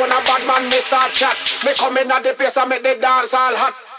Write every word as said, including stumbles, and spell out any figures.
phone a bad man, me start chat. Me come in at the place and make the dance all hot.